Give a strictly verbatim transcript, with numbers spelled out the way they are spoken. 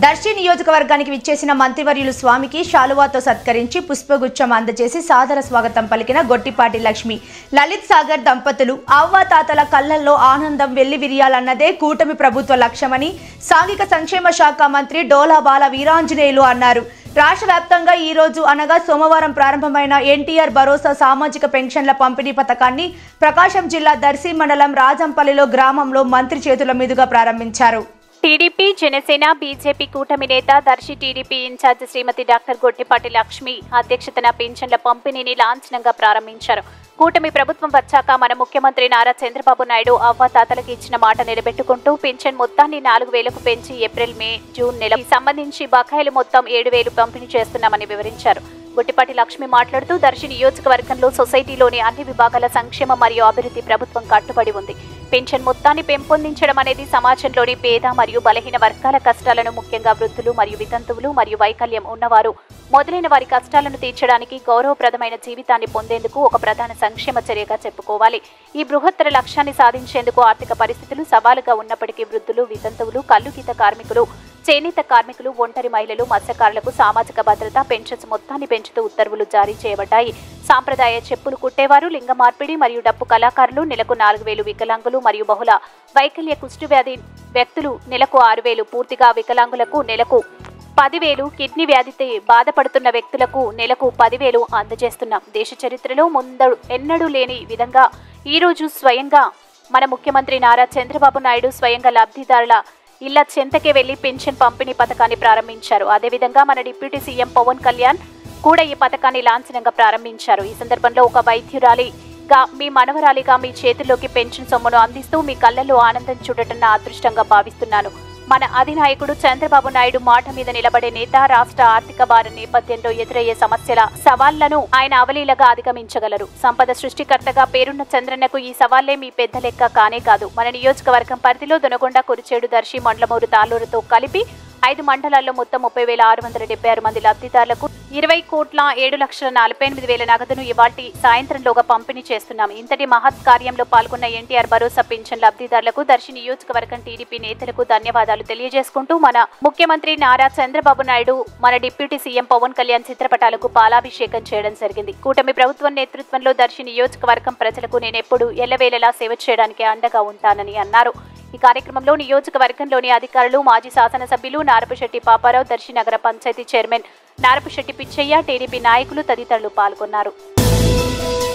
దర్శి నియోజకవర్గానికి విచ్చేసిన మంత్రివర్యులు స్వామికి శాలువాతో సత్కరించి పుష్పగుచ్చం అందజేసి సాదర స్వాగతం పలికిన గొట్టిపాటి లక్ష్మి లలిత్ సాగర్ దంపతులు అవ్వాతాతల కళ్ళల్లో ఆనందం వెల్లివిరియాలన్నదే కూటమి ప్రభుత్వ లక్ష్యమని సాంఘిక సంక్షేమ శాఖ మంత్రి డోలాబాల వీరాంజనేయులు అన్నారు. రాష్ట్ర వ్యాప్తంగా ఈ రోజు అనగా సోమవారం ప్రారంభమైన ఎన్టీఆర్ భరోసా సామాజిక పెన్షన్ల పంపిణీ పథకాన్ని ప్రకాశం జిల్లా దర్శి మండలం రాజంపల్లిలో గ్రామంలో మంత్రి చేతుల మీదుగా ప్రారంభించారు. టీడీపీ జనసేన బీజేపీ కూటమి నేత Darsi TDP in-charge Shrimati doctor Gottipati Lakshmi అధ్యక్షతన పెన్షన్ల పంపిణీని లాంఛనంగా ప్రారంభించారు. కూటమి ప్రభుత్వం వచ్చాక మన ముఖ్యమంత్రి నారా చంద్రబాబు నాయుడు అవ్వాతాతలకు ఇచ్చిన మాట నిలబెట్టుకుంటూ పెన్షన్ మొత్తాన్ని నాలుగు వేలకు పెంచి ఏప్రిల్ మే జూన్ నెలకు సంబంధించి బకాయిలు మొత్తం ఏడు వేలు పంపిణీ చేస్తున్నామని వివరించారు. గొట్టిపాటి లక్ష్మి మాట్లాడుతూ దర్శి నియోజకవర్గంలో సొసైటీలోని అన్ని విభాగాల సంక్షేమ మరియు అభివృద్ధి ప్రభుత్వం కట్టుబడి ఉంది. పెన్షన్ మొత్తాన్ని పెంపొందించడం అనేది సమాజంలోని పేద మరియు బలహీన వర్గాల కష్టాలను, ముఖ్యంగా వృద్ధులు మరియు వితంతువులు మరియు వైకల్యం ఉన్నవారు మొదలైన వారి కష్టాలను తీర్చడానికి గౌరవప్రదమైన జీవితాన్ని పొందేందుకు ఒక ప్రధాన సంక్షేమ చర్యగా చెప్పుకోవాలి. ఈ బృహత్తర లక్ష్యాన్ని సాధించేందుకు ఆర్థిక పరిస్థితులు సవాలుగా ఉన్నప్పటికీ వృద్ధులు, వితంతువులు, కల్లుగీత కార్మికులు, చేనేత కార్మికులు, ఒంటరి మహిళలు, మత్స్యకారులకు సామాజిక భద్రత పెన్షన్స్ మొత్తాన్ని పెంచుతూ ఉత్తర్వులు జారీ చేయబడ్డాయి. సాంప్రదాయ చెప్పులు కుట్టేవారు, లింగ మార్పిడి మరియు డప్పు కళాకారులు నెలకు నాలుగు వేలు, వికలాంగులు మరియు బహుళ వైకల్య కుష్ఠవ్యాధి వ్యక్తులు నెలకు ఆరు వేలు, పూర్తిగా వికలాంగులకు నెలకు పదివేలు, కిడ్నీ వ్యాధితో బాధపడుతున్న వ్యక్తులకు నెలకు పదివేలు అందజేస్తున్నాం. దేశ చరిత్రలో ముందు ఎన్నడూ లేని విధంగా ఈరోజు స్వయంగా మన ముఖ్యమంత్రి నారా చంద్రబాబు నాయుడు స్వయంగా లబ్ధిదారుల ఇళ్ల చెంతకే వెళ్లి పెన్షన్ పంపిణీ పథకాన్ని ప్రారంభించారు. అదేవిధంగా మన డిప్యూటీ సీఎం పవన్ కళ్యాణ్ కూడా ఈ పథకాన్ని లాంఛనంగా ప్రారంభించారు. ఈ సందర్భంలో ఒక వైద్యురాలిగా, మీ మనవరాలిగా మీ చేతుల్లోకి పెన్షన్ సొమ్మును అందిస్తూ మీ కళ్ళల్లో ఆనందం చూడటం నా అదృష్టంగా భావిస్తున్నాను. మన అధినాయకుడు చంద్రబాబు నాయుడు మాట మీద నిలబడే నేత. రాష్ట్ర ఆర్థిక భారం నేపథ్యంలో ఎదురయ్యే సమస్యల సవాళ్లను ఆయన అవలీలగా అధిగమించగలరు. సంపద సృష్టికర్తగా పేరున్న చంద్రన్నకు ఈ సవాళ్లే మీ పెద్ద లెక్క కానే కాదు. మన నియోజకవర్గం పరిధిలో దొనగొండ, కురిచేడు, దర్శి, మండలమూరు, తాళ్ళూరుతో కలిపి ఐదు మండలాల్లో మొత్తం ముప్పై వేల ఆరు వందల డెబ్బై ఆరు మంది లబ్ధిదారులకు ఇరవై కోట్ల ఏడు లక్షల నలభై ఎనిమిది వేల నగదును ఇవాల్టి సాయంత్రంలోగా పంపిణీ చేస్తున్నాం. ఇంతటి మహత్ కార్యంలో పాల్గొన్న ఎన్టీఆర్ భరోసా పెన్షన్ లబ్ధిదారులకు, దర్శి నియోజకవర్గం టీడీపీ నేతలకు ధన్యవాదాలు తెలియజేసుకుంటూ మన ముఖ్యమంత్రి నారా చంద్రబాబు నాయుడు, మన డిప్యూటీ సీఎం పవన్ కళ్యాణ్ చిత్రపటాలకు పాలాభిషేకం చేయడం జరిగింది. కూటమి ప్రభుత్వం నేతృత్వంలో దర్శి నియోజకవర్గం ప్రజలకు నేనెప్పుడు ఎల్లవేళలా సేవ చేయడానికి అండగా ఉంటానని అన్నారు. ఈ కార్యక్రమంలో నియోజకవర్గంలోని అధికారులు, మాజీ శాసనసభ్యులు నారపుశెట్టి పాపారావు, దర్శి నగర పంచాయతీ చైర్మన్ నారపుశెట్టి పిచ్చయ్య, టీడీపీ నాయకులు తదితరులు పాల్గొన్నారు.